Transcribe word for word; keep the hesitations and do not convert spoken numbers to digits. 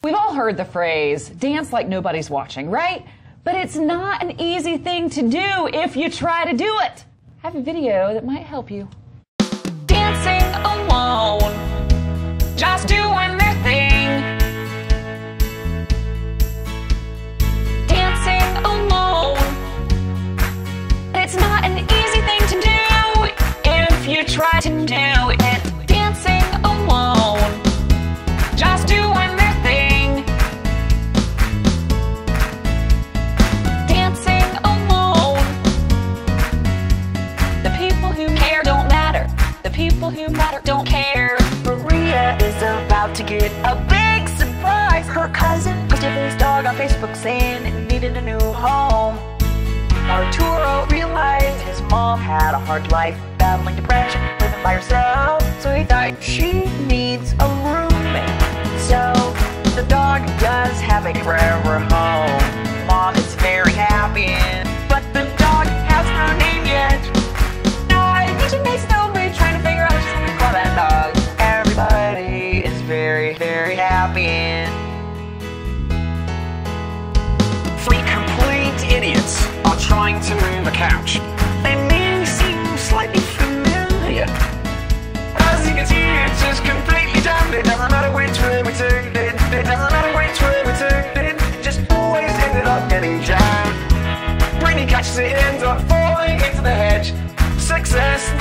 We've all heard the phrase, dance like nobody's watching, right? But it's not an easy thing to do if you try to do it. I have a video that might help you. Dancing alone, just doing their thing. Dancing alone, it's not an easy thing to do if you try to do it. Dancing alone, just doing their thing. Dancing alone, the people who care don't matter. The people who matter don't care. Maria is about to get a big surprise. Her cousin posted his dog on Facebook saying it needed a new home. Arturo realized his mom had a hard life, battling depression, living by herself. So he thought she needs a roommate. So the dog does have a forever home. Mom is very happy, but the dog has no name yet. That dog. Everybody is very, very happy. Three complete idiots are trying to move a couch. They may seem slightly familiar. As you can see, it's just completely jammed. It doesn't matter which way we turned it. It doesn't matter which way we turned it. It just always ended up getting jammed. Brainy catches it, ends up falling into the hedge. Success